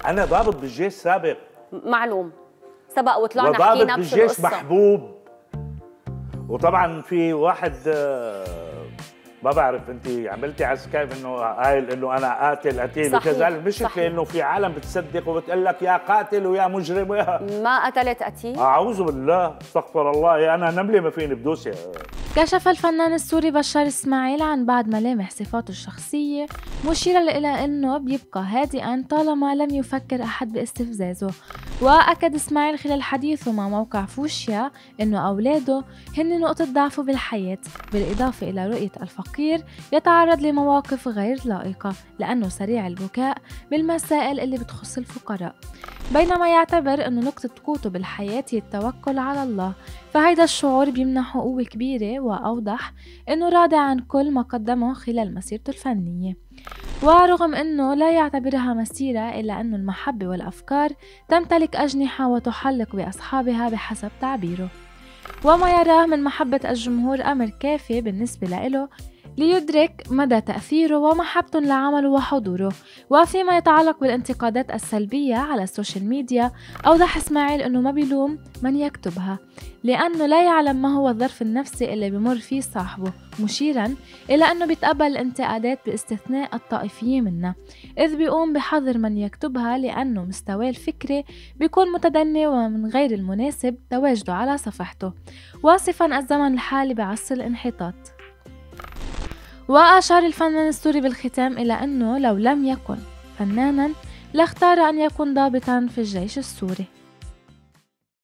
انا ضابط بالجيش سابق. معلوم، سبق وطلعنا وضابط حكينا بالجيش بالقصة. محبوب. وطبعا في واحد ما بعرف انت عملتي على سكايب انه قايل انه انا قاتل قتيل وكذا. المشكله انه في عالم بتصدق وبتقول لك يا قاتل ويا مجرم ما قتلت قتيل. اعوذ بالله، استغفر الله، انا نمله ما فيني بدوسها. كشف الفنان السوري بشار اسماعيل عن بعض ملامح صفاته الشخصية، مشيرا إلى أنه بيبقى هادئا طالما لم يفكر أحد باستفزازه. وأكد اسماعيل خلال حديثه مع موقع فوشيا أنه أولاده هن نقطة ضعفه بالحياة، بالإضافة إلى رؤية الفقير يتعرض لمواقف غير لائقة لأنه سريع البكاء بالمسائل اللي بتخص الفقراء، بينما يعتبر أنه نقطة قوته بالحياة هي التوكل على الله. فهيدا الشعور بيمنحه قوة كبيرة، وأوضح أنه راضي عن كل ما قدمه خلال مسيرته الفنية، ورغم أنه لا يعتبرها مسيرة إلا أنه المحبة والأفكار تمتلك أجنحة وتحلق بأصحابها بحسب تعبيره، وما يراه من محبة الجمهور أمر كافي بالنسبة له ليدرك مدى تأثيره ومحبته لعمله وحضوره. وفيما يتعلق بالانتقادات السلبية على السوشيال ميديا، أوضح إسماعيل أنه ما بيلوم من يكتبها لأنه لا يعلم ما هو الظرف النفسي اللي بمر فيه صاحبه، مشيرا إلى أنه بيتقبل الانتقادات باستثناء الطائفية منها، إذ بيقوم بحظر من يكتبها لأنه مستواه الفكري بيكون متدني ومن غير المناسب تواجده على صفحته، واصفا الزمن الحالي بعصر الانحطاط. وأشار الفنان السوري بالختام إلى أنه لو لم يكن فنانا لاختار أن يكون ضابطا في الجيش السوري.